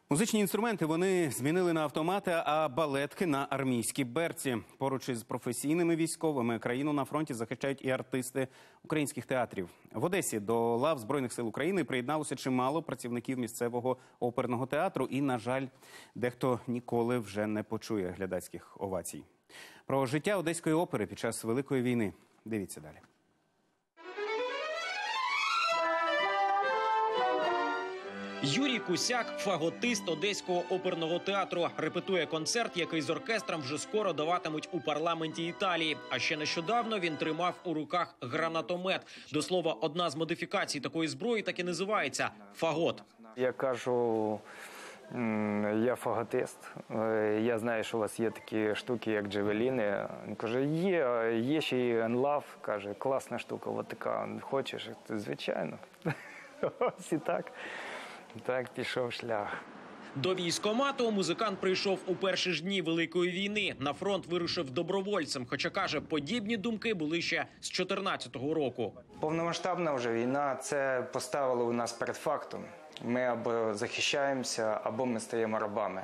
Музичні інструменти вони змінили на автомати, а балетки – на армійські берці. Поруч із професійними військовими країну на фронті захищають і артисти українських театрів. В Одесі до лав Збройних сил України приєдналося чимало працівників місцевого оперного театру. І, на жаль, дехто ніколи вже не почує глядацьких овацій. Про життя Одеської опери під час Великої війни. Дивіться далі. Юрій Кусяк – фаготист Одеського оперного театру. Репетує концерт, який з оркестром вже скоро даватимуть у парламенті Італії. А ще нещодавно він тримав у руках гранатомет. До слова, одна з модифікацій такої зброї так і називається – фагот. Я кажу, я фаготист. Я знаю, що у вас є такі штуки, як джавеліни. Він каже, є ще й енлав. Каже, класна штука, от така, хочеш? Звичайно. Ось і так. Так пішов шлях. До військкомату музикант прийшов у перші ж дні Великої війни. На фронт вирушив добровольцем, хоча, каже, подібні думки були ще з 2014 року. Повномасштабна вже війна, це поставило у нас перед фактом. Ми або захищаємося, або ми стаємо рабами.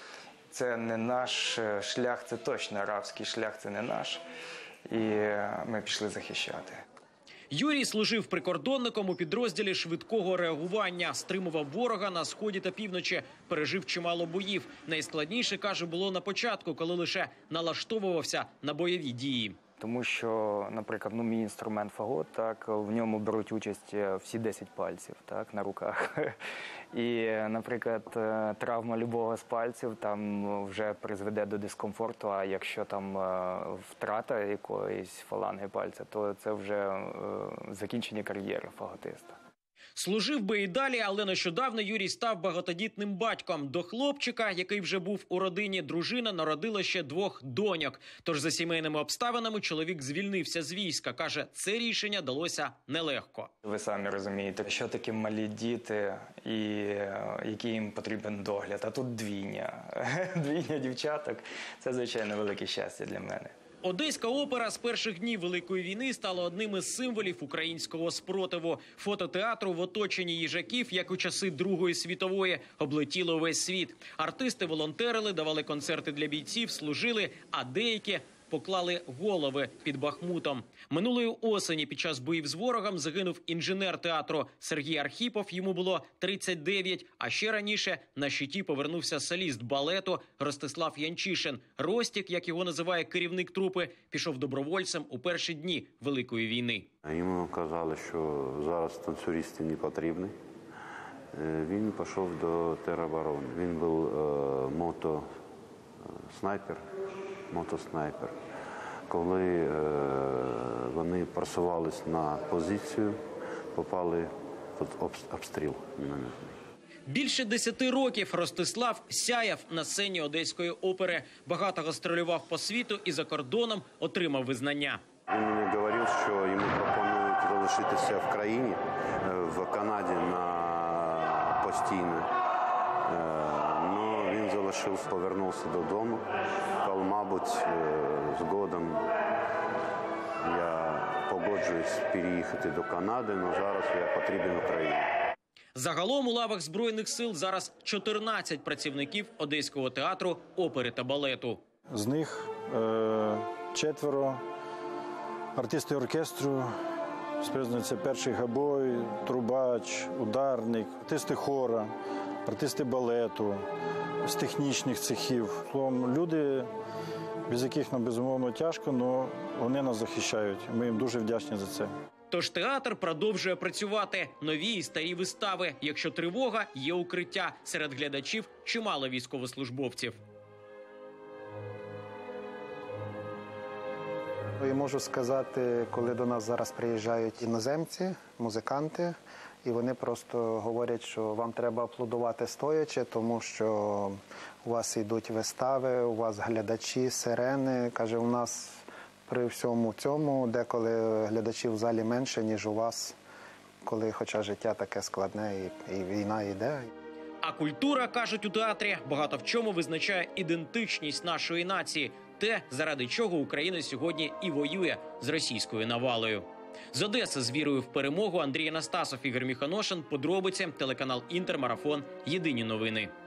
Це не наш шлях, це точно рабський шлях, це не наш. І ми пішли захищати. Юрій служив прикордонником у підрозділі швидкого реагування, стримував ворога на сході та півночі, пережив чимало боїв. Найскладніше, каже, було на початку, коли лише налаштовувався на бойові дії. Тому що, наприклад, мій інструмент фагот, так, в ньому беруть участь всі 10 пальців, так, на руках. І, наприклад, травма любого з пальців там вже призведе до дискомфорту, а якщо там втрата якоїсь фаланги пальця, то це вже закінчення кар'єри фаготиста. Служив би і далі, але нещодавно Юрій став багатодітним батьком. До хлопчика, який вже був у родині, дружина народила ще 2 доньок. Тож за сімейними обставинами чоловік звільнився з війська. Каже, це рішення далося нелегко. Ви самі розумієте, що такі малі діти і який їм потрібен догляд. А тут двійня. Двійня дівчаток – це, звичайно, велике щастя для мене. Одеська опера з перших днів Великої війни стала одним із символів українського спротиву. Фото театру в оточенні їжаків, як у часи Другої світової, облетіло весь світ. Артисти волонтерили, давали концерти для бійців, служили, а деякі поклали голови під Бахмутом. Минулої осені під час боїв з ворогом загинув інженер театру Сергій Архіпов, йому було 39, а ще раніше на щиті повернувся соліст балету Ростислав Янчишин. Ростік, як його називає керівник трупи, пішов добровольцем у перші дні Великої війни. Йому казали, що зараз танцюристи не потрібні. Він пішов до тероборони. Він був мотоснайпер. Коли вони просувались на позицію, попали під обстріл мінометний. Більше 10 років Ростислав сяяв на сцені Одеської опери. Багато гастролював по світу і за кордоном отримав визнання. Він мені говорив, що йому пропонують залишитися в країні, в Канаді на постійно. Але він залишився, повернувся додому. Мабуть, згодом я погоджуюсь переїхати до Канади, але зараз я потрібен Україні. Загалом у лавах Збройних сил зараз 14 працівників Одеського театру опери та балету. З них 4 артисти оркестру, це перший габой, трубач, ударник, артисти хора, артисти балету, з технічних цехів. Словом, люди, без яких нам, безумовно, тяжко, але вони нас захищають. Ми їм дуже вдячні за це. Тож театр продовжує працювати. Нові і старі вистави. Якщо тривога, є укриття. Серед глядачів чимало військовослужбовців. Я можу сказати, коли до нас зараз приїжджають іноземці, музиканти, і вони просто говорять, що вам треба аплодувати стоячи, тому що у вас йдуть вистави, у вас глядачі, сирени. Каже, у нас при всьому цьому деколи глядачів в залі менше, ніж у вас, коли хоча життя таке складне і війна йде. А культура, кажуть у театрі, багато в чому визначає ідентичність нашої нації. Те, заради чого Україна сьогодні і воює з російською навалою. З Одеси з вірою в перемогу Андрій Анастасов, Ігор Міханошин. Подробиці, телеканал Інтер, Марафон. Єдині новини.